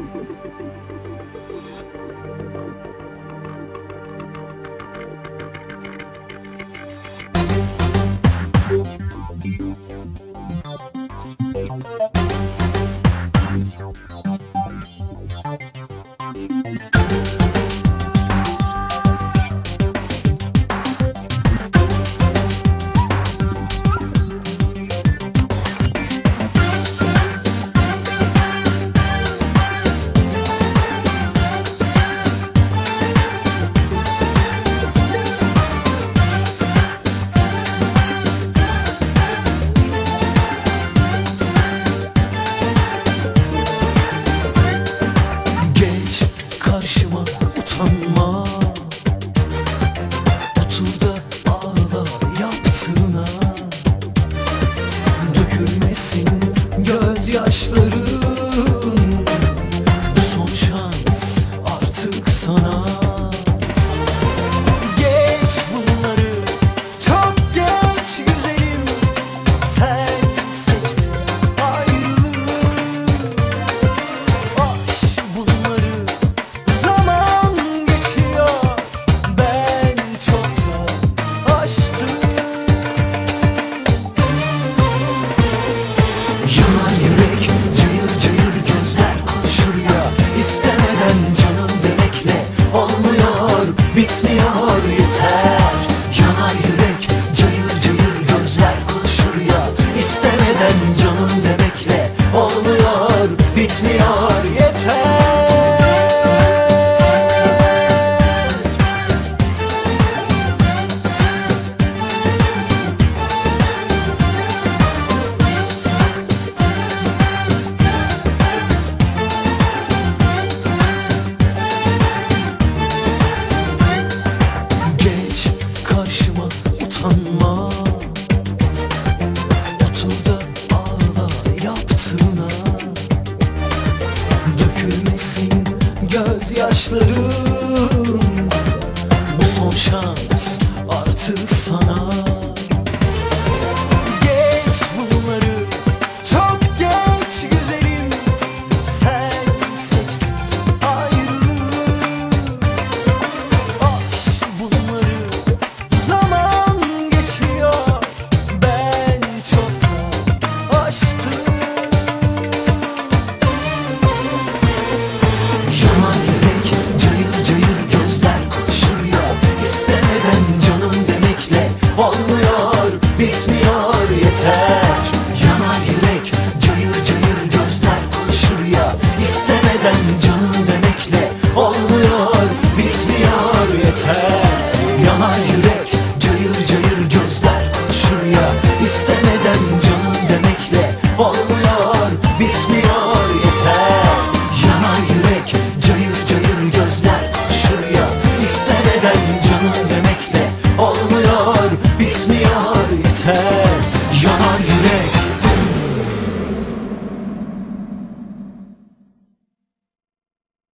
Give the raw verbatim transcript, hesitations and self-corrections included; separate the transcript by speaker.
Speaker 1: Karşıma utanma, otur da ağla yaptığına. Dökülmesin gözyaşların, bu son şans artık sana. Geç bunları, çok geç güzelim, sen seçtin ayrılığı. Aş bunları, zaman geçiyor, ben çoktan aştım. Yanan yürek, cayır cayır gözler konuşur ya. İstemeden canım demekle olmuyor, bitmiyor yeter. Yanan yürek, cayır cayır gözler konuşur ya. İstemeden canım demekle olmuyor, bitmiyor yeter. Geç karşıma utanma, otur da ağla yaptığına. Dökülmesin gözyaşların, bu son şans artık sana. Geç bunları, çok geç güzelim, sen seçtin ayrılığı. Aş bunları, zaman geçiyor, ben çoktan aştım. Yanan yürek, cayır cayır gözler konuşur ya. İstemeden canım demekle olmuyor, bitmiyor yeter. Yanan yürek, cayır cayır gözler konuşur ya. İstemeden canım demekle olmuyor, bitmiyor yeter. Yanan yürek, cayır cayır gözler konuşur ya. İstemeden canım demekle olmuyor, bitmiyor yeter. Yanan yürek, cayır cayır gözler konuşur ya. İstemeden canım demekle olmuyor, bitmiyor yeter.